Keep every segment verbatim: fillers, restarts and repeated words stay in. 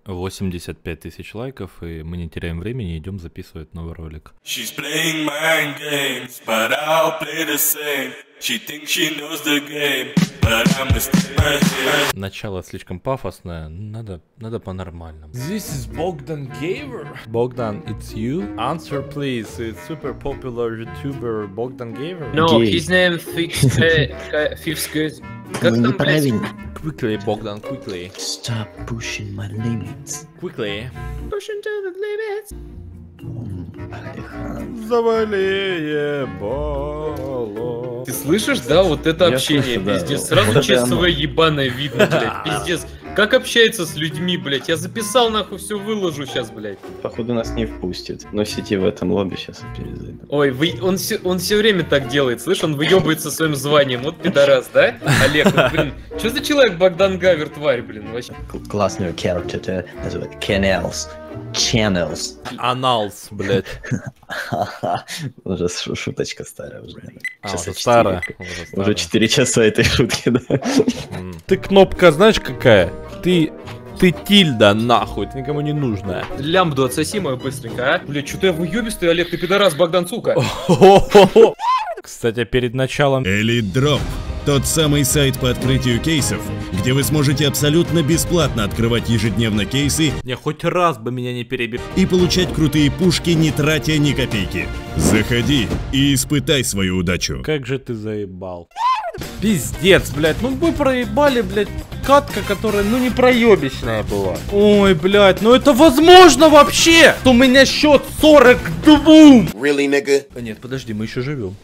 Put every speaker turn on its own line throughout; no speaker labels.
восемьдесят пять тысяч лайков, и мы не теряем времени и идем записывать новый ролик. Начало слишком пафосное, надо, надо по-нормальному. This is Bogdan Gaver. Bogdan, it's you? Answer please, it's super popular YouTuber Bogdan Gaver.
No,
Gay.
his name fixed fifth good. Как
Ну,
там,
неправильно.
Quickly, Bogdan, quickly.
Stop pushing my limits.
Quickly.
Pushing to the limits.
Алихан.
Завали ебало.
Ты слышишь, да, вот это
Я
общение,
слышу, да.
пиздец.
Вот
Сразу
это
через
оно.
свое ебаное видно, блядь, пиздец. Как общается с людьми, блядь. Я записал, нахуй, все выложу сейчас, блядь.
Походу нас не впустит. Но сети в этом лобби сейчас перезайду.
Ой, вы, он все, он все время так делает, слышь, он выебывается своим званием. Вот пидорас, да? Олег, ну, блин, что за человек Богдан Гавер, тварь, блин, вообще.
К- Классную character это называют Canals. Channels.
Аналс, блядь.
Уже шу- шуточка старая уже. наверное.
А,
Часа
уже
четыре.
старая. Уже
Уже
старая.
четыре часа этой шутки, да.
М. Ты кнопка знаешь какая? Ты... Ты тильда, нахуй, ты никому не нужная.
Лямбду отсоси мою быстренько, а? Блядь, что-то я выебистый, Олег, ты пидорас, Богдан, сука.
Кстати, перед началом...
Elite Drop – тот самый сайт по открытию кейсов, где вы сможете абсолютно бесплатно открывать ежедневно кейсы
Не, хоть раз бы меня не перебил.
и получать крутые пушки, не тратя ни копейки. Заходи и испытай свою удачу.
Как же ты заебал. Пиздец, блядь, ну мы проебали, блядь, катка, которая, ну, не проебищная была. Ой, блядь, ну это возможно вообще? У меня счет сорок два.
Really, nigga?
А нет, подожди, мы еще живем.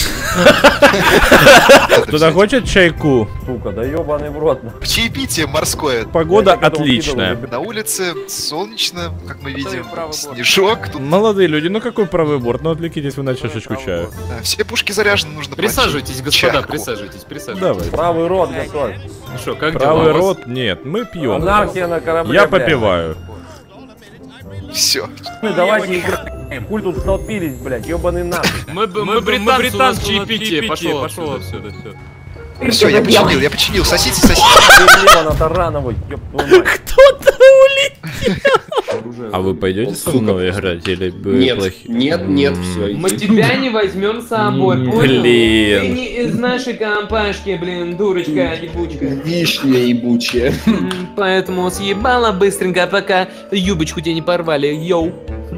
Кто-то хочет чайку?
Сука, да ебаный в рот.
Чаепитие морское.
Погода
Я когда
отличная.
увидел,
На улице солнечно, как мы видим, снежок. Тут
Молодые люди, ну какой правый борт? Ну отвлекитесь вы на чашечку чая.
да, все пушки заряжены, нужно
Присаживайтесь,
платить.
господа,
Чайку.
присаживайтесь, присаживайтесь.
Давай.
Правый рот, готовь.
Ну что, как
Правый
дела у вас?
рот? Нет, мы пьем.
Анархия на корабле,
Я
блядь.
попиваю.
Все.
Ну, давайте играть. Пуль тут столпились, блядь, ебаный нахуй.
Мы, мы, мы британцы, у нас чаепитие, пошел, пошел отсюда, все.
Все, я починил, я починил. Сосите, сосите.
Ебана Тарановой, еб твою мать.
Кто-то улетел. А вы пойдете со мной играть или вы
Нет,
плохи?
нет, нет, все.
Мы тебя не возьмем с собой, понял?
Блин.
Ты не из нашей компашки, блин, дурочка ебучка.
Вишня ебучая.
М, Поэтому съебала быстренько, пока юбочку тебе не порвали, йоу.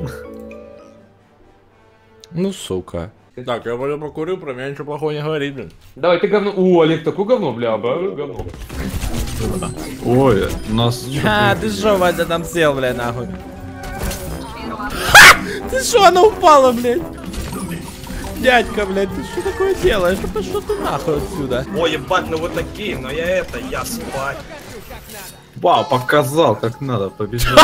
Ну, сука. Так, я пойду покурю, про меня ничего плохого не говорит, блин.
Давай, ты говно. О, Олег, такое говно, бля, бля, говно.
Ой, нас...
А, ты шо, Вадя, там сел, блядь, нахуй. Ты шо, она упала, блядь? Дядька, блядь, ты что такое делаешь? Ну пошел ты нахуй отсюда.
Ой, ебать, ну вот такие, но я это, я спать.
Вау, показал, как надо, побежал.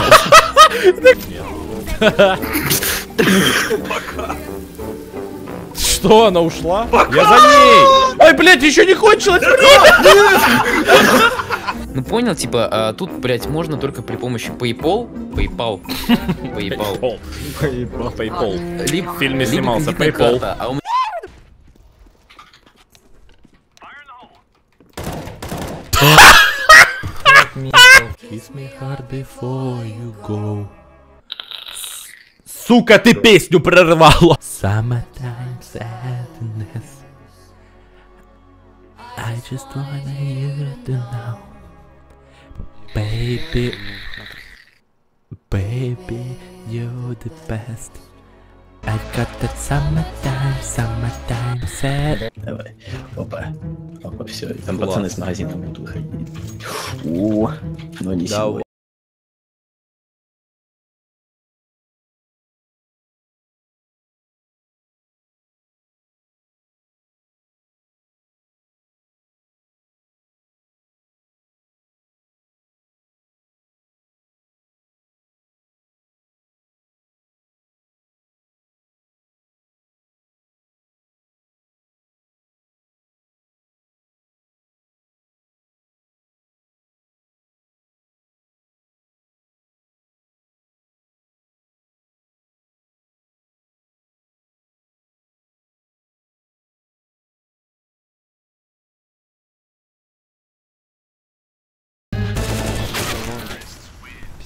Что, она ушла? Я за ней! Ой, блядь, еще не кончилось!
Ну понял, типа, а, тут, блядь, можно только при помощи PayPal, PayPal, PayPal,
PayPal. PayPal.
либо,
В фильме
либо
снимался
кредитная
PayPal.
карта, а у меня...
Kiss me hard before you go. Сука, ты песню прорвала! Summertime sadness. I just wanna you to know. Baby. Baby, you're the best. I got that summertime, summertime sad.
Давай. Опа. Опа, все. Там пацаны с магазина будут выходить. О, но не сегодня.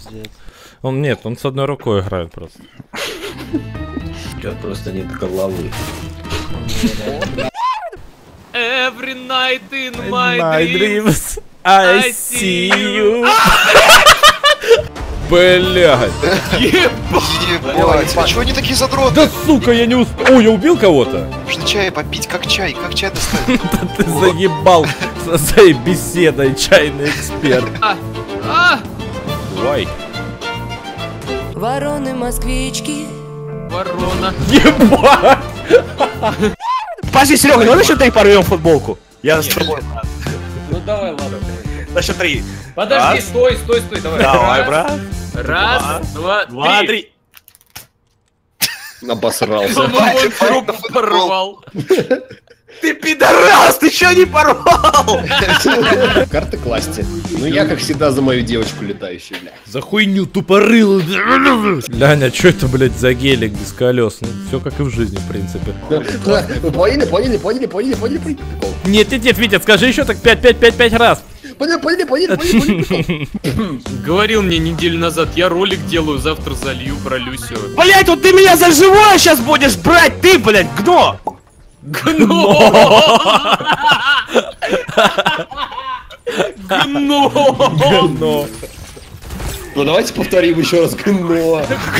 Он нет, он с одной рукой играет просто.
У просто нет головы.
Every night in my,
My
dreams,
dreams, I see you. Блядь.
Ебать, а чего они такие задроты?
Да сука, я не успел. О, я убил кого-то?
Нужно чай попить, как чай, как чай доставить?
Да ты заебал со своей беседой, чайный эксперт.
А!
Давай.
Вороны-москвички.
Ворона.
Ебать.
Подожди, Серега, давай еще три порвем футболку. Я с тобой.
Ну давай, ладно.
На счет три.
Подожди,
Раз.
стой, стой, стой, давай.
Давай,
Раз,
брат.
Раз, два,
Два,
три.
три.
Обосрался.
По-моему, труп порвал.
Ты пидорас, ты чё не порвал?
Карты класти. Ну я, как всегда, за мою девочку летающую, бля.
За хуйню тупорыл. Ляня, что это, блядь, за гелик без колес? Ну, все как и в жизни, в принципе.
Вы поняли, поняли, поняли, поняли, поняли, поняли, прикол.
Нет, нет, нет, Витя, скажи еще так пять, пять, пять, пять раз.
Поняли, поняли, поняли, поняли, поняли, прикол.
Говорил мне неделю назад, я ролик делаю, завтра залью про Люсю.
Блять, вот ты меня за живое сейчас будешь брать, ты, блять, гно!
Гно! Гно!
Но.
Ну давайте повторим еще раз. Гно.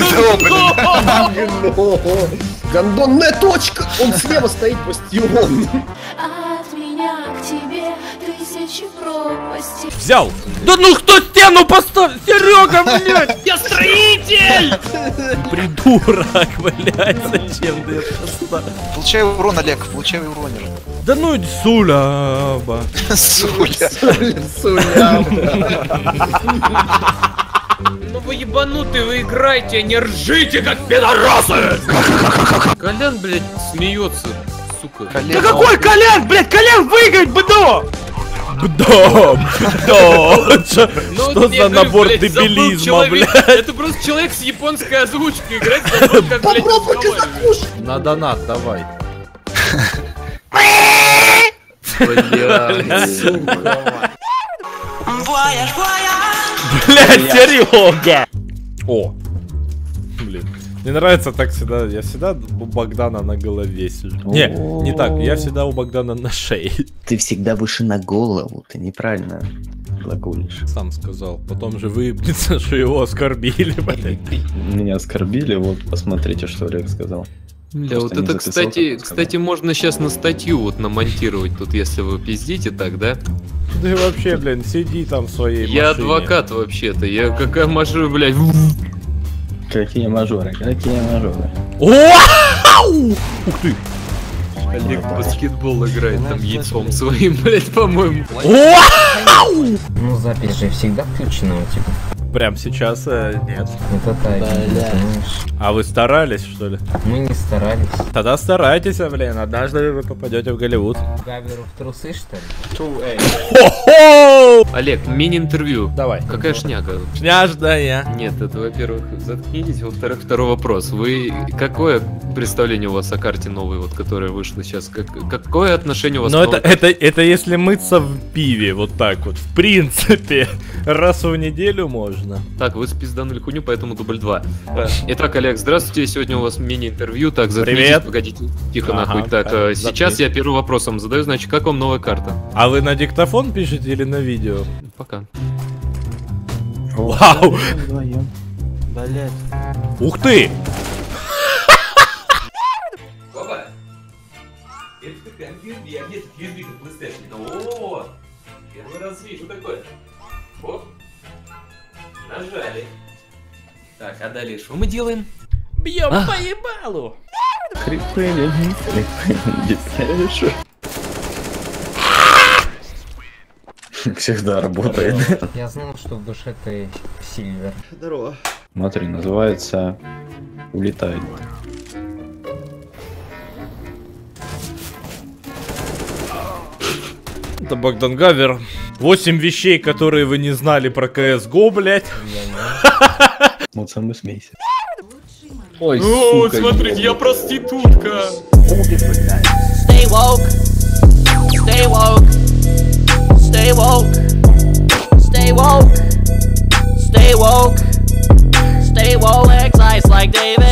Гно. Гандонная точка. Он слева стоит, бастион.
От меня к тебе тысячи пропастей.
Взял. Да ну кто стену поставил? Серега, блядь.
Я строитель!
Придурок, блядь, зачем ты это поставил?
Получай урон, Олег, получай урон.
Да ну иди суляба.
Суля.
Суля.
Ну вы ебанутые, вы играете, а не ржите, как пидорасы! Колян, блядь, смеется, сука.
Да какой Колян, блять, Колян выиграть бы до!
Бдо, бдо. Что
Ну,
что
я
за
говорю,
набор
блядь, забыл
дебилизма,
человек-
блядь?
Это просто человек с японской озвучкой играть, забыл, как, блядь,
Попробуй
разговаривать.
На донат давай.
Блядь,
Блядь, серьезно. О. Блин. Мне нравится так всегда. Я всегда у Богдана на голове сижу. Не, не так. Я всегда у Богдана на шее.
Ты всегда выше на голову, ты неправильно глаголишь.
Сам сказал. Потом же выебнется, что его оскорбили, блядь.
Меня оскорбили, вот посмотрите, что Олег сказал.
Бля, вот
Просто не
это,
записал,
кстати,
как
кстати, можно сейчас на статью вот намонтировать тут, если вы пиздите так, да?
Да и вообще, блин, сиди там в своей
Я
машине.
адвокат вообще-то, я какая машина, блядь.
Какие мажоры, какие мажоры.
О! Ух ты!
Олег в баскетбол играет там яйцом своим, блядь, по-моему.
О!
Ну, запись же всегда включена у тебя.
Прям сейчас э, нет.
Это так, знаешь.
А вы старались, что ли?
Мы не старались.
Тогда старайтесь, а, блин. Однажды вы попадете в Голливуд.
Гаверу в трусы, что ли?
Хо-хо!
Олег, мини-интервью.
Давай.
Какая шняга?
Шняжная.
Нет, это, во-первых, заткнитесь. Во-вторых, второй вопрос. Вы... Какое представление у вас о карте новой, вот, которая вышла сейчас? Как... Какое отношение у вас
Но
к
это,
новой карте?
это, это если мыться в пиве, вот так вот. В принципе, раз в неделю можно.
Так, вы спизданули хуйню, поэтому дубль два. Итак, Олег, здравствуйте. Сегодня у вас мини-интервью. Так, заткнитесь,
Привет.
погодите. Тихо,
Ага,
нахуй. Так,
да,
э, сейчас
заткнись.
я первым вопросом задаю, значит, как вам новая карта?
А вы на диктофон пишете или на видео?
Пока.
Вау!
Блять.
Ух ты!
Опа! Это как ю эс би, а где тут ю эс би как PlayStation? О! Первый раз вижу такое. Оп! Нажали. Так, а далее что мы делаем?
Бьем
А.
по ебалу!
Всегда работает.
Я знал, что в душе ты Сильвер.
Смотри, называется «Улетает».
Это Богдан Гавер. Восемь вещей, которые вы не знали про си эс го, блять.
Вот сам и смейся. Ой,
О,
сука.
смотрите, я проститутка.
Stay woke. Stay woke. Stay woke. Stay woke. Stay woke. like David.